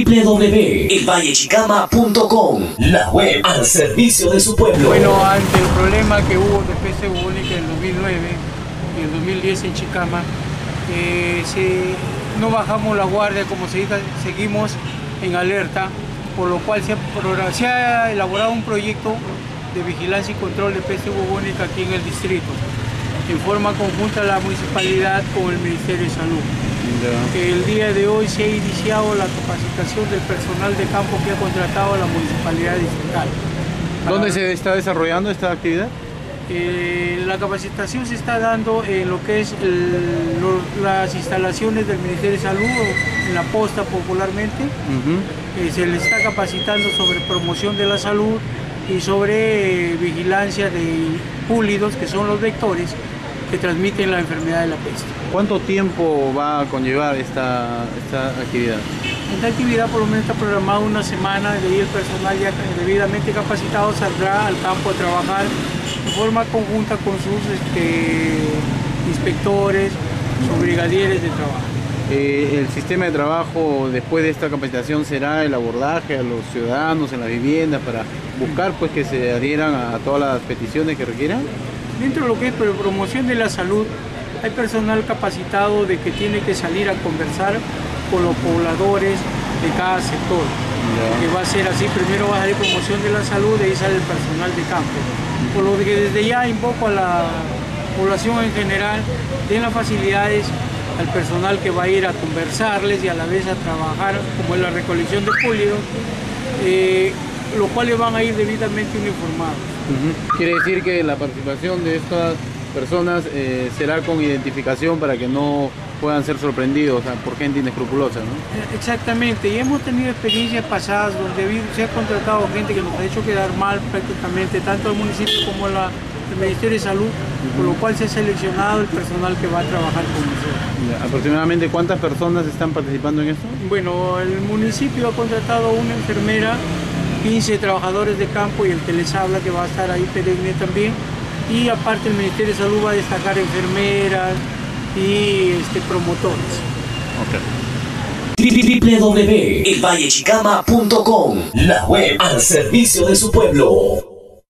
www.elvallechicama.com, la web al servicio de su pueblo. Bueno, ante el problema que hubo de peste bubónica en el 2009 y el 2010 en Chicama, no bajamos la guardia, como se dice, seguimos en alerta, por lo cual se ha elaborado un proyecto de vigilancia y control de peste bubónica aquí en el distrito, en forma conjunta la municipalidad con el Ministerio de Salud. El día de hoy se ha iniciado la capacitación del personal de campo que ha contratado a la municipalidad distrital. ¿Dónde se está desarrollando esta actividad? La capacitación se está dando en lo que es las instalaciones del Ministerio de Salud, en la posta popularmente. Se le está capacitando sobre promoción de la salud y sobre vigilancia de púlidos, que son los vectores que transmiten la enfermedad de la peste. ¿Cuánto tiempo va a conllevar esta actividad? Esta actividad por lo menos está programada una semana, de ahí el personal ya debidamente capacitado saldrá al campo a trabajar de forma conjunta con sus inspectores, sus brigadieres de trabajo. El sistema de trabajo después de esta capacitación será el abordaje a los ciudadanos en las viviendas para buscar pues que se adhieran a todas las peticiones que requieran. Dentro de lo que es promoción de la salud, hay personal capacitado de que tiene que salir a conversar con los pobladores de cada sector. Que va a ser así, primero va a salir promoción de la salud, de ahí sale el personal de campo. Por lo que desde ya invoco a la población en general, den las facilidades al personal que va a ir a conversarles y a la vez a trabajar, como en la recolección de púlidos, los cuales van a ir debidamente uniformados. Quiere decir que la participación de estas personas será con identificación para que no puedan ser sorprendidos por gente inescrupulosa, ¿no? Exactamente, y hemos tenido experiencias pasadas donde se ha contratado gente que nos ha hecho quedar mal prácticamente, tanto el municipio como el Ministerio de Salud, por lo cual se ha seleccionado el personal que va a trabajar con nosotros. ¿Aproximadamente cuántas personas están participando en esto? Bueno, el municipio ha contratado una enfermera, 15 trabajadores de campo y el que les habla, que va a estar ahí perenne también, y aparte el Ministerio de Salud va a destacar enfermeras y promotores. www.elvallechicama.com, la web al servicio de su pueblo.